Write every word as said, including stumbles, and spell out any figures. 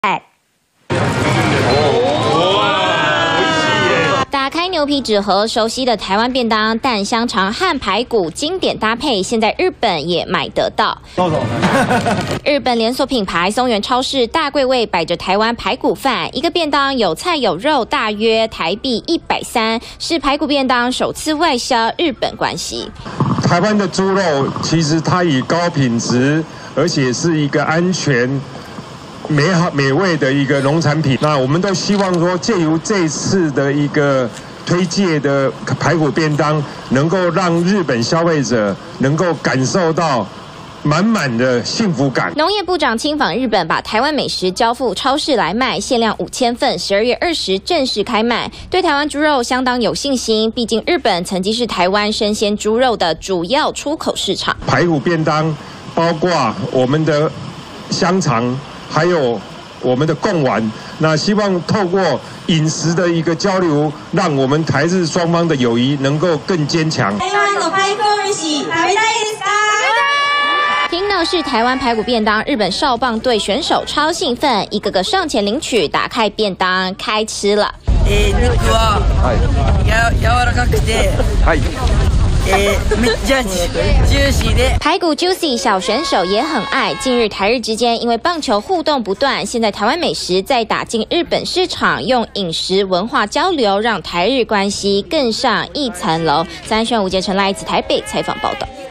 打开牛皮纸盒，熟悉的台湾便当蛋香肠和排骨经典搭配，现在日本也买得到。日本连锁品牌松原超市大柜位摆着台湾排骨饭，一个便当有菜有肉，大约台币一百三，是排骨便当首次外销日本关系。 台湾的猪肉其实它以高品质，而且是一个安全。 美好美味的一个农产品，那我们都希望说，借由这次的一个推介的排骨便当，能够让日本消费者能够感受到满满的幸福感。 农业部长亲访日本，把台湾美食交付超市来卖，限量五千份，十二月二十正式开卖。对台湾猪肉相当有信心，毕竟日本曾经是台湾生鲜猪肉的主要出口市场。 排骨便当包括我们的香肠。 还有我们的贡丸，那希望透过饮食的一个交流，让我们台日双方的友谊能够更坚强。台湾的排骨飯食べたいですか？听到是台湾排骨便当，日本少棒队选手超兴奋，一个个上前领取，打开便当开吃了。 えー、肉はや柔らかくて、はい。 排骨 juicy 小选手也很爱。近日台日之间因为棒球互动不断，现在台湾美食再打进日本市场，用饮食文化交流，让台日关系更上一层楼。三选吴杰成来自台北采访报道。